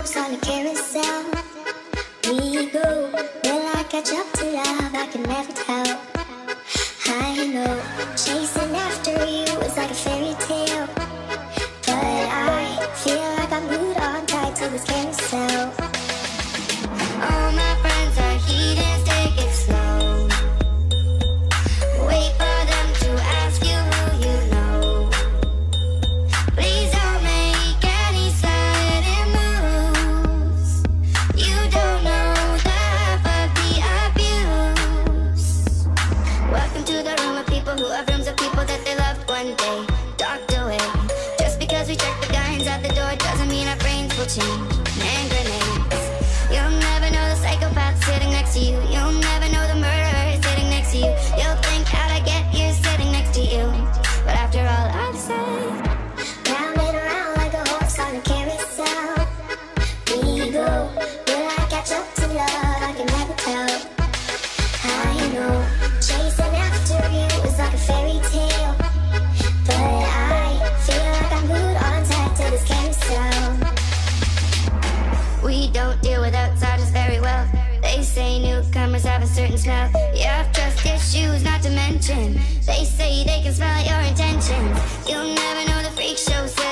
horse on a carousel. We go, will I catch up to love? I can never tell. I know, chasing after you is like a fairy tale, but I feel like I'm glued on tight to this carousel. All my friends are heathens, take it slow. Wait for them to ask you who you know. Please don't make any sudden moves. You don't know the half of the abuse. Welcome to the room of people who have rooms of people that they loved one day docked away. Just because we check the guns at the door doesn't mean our brains will change. Hand grenades. You'll never know the psychopath sitting next to you. You'll never know the murderer sitting next to you. You'll think how'd I get here sitting next to you. But after all I've said, round and around like a horse on a carousel. We go, will I catch up to love? I can never tell. I know, chasing after you is like a fairy tale, but I feel like I'm glued on tight to this carousel. We don't deal with outsiders very well. They say newcomers have a certain smell. You have trust issues, not to mention they say they can smell your intentions. You'll never know the freak show.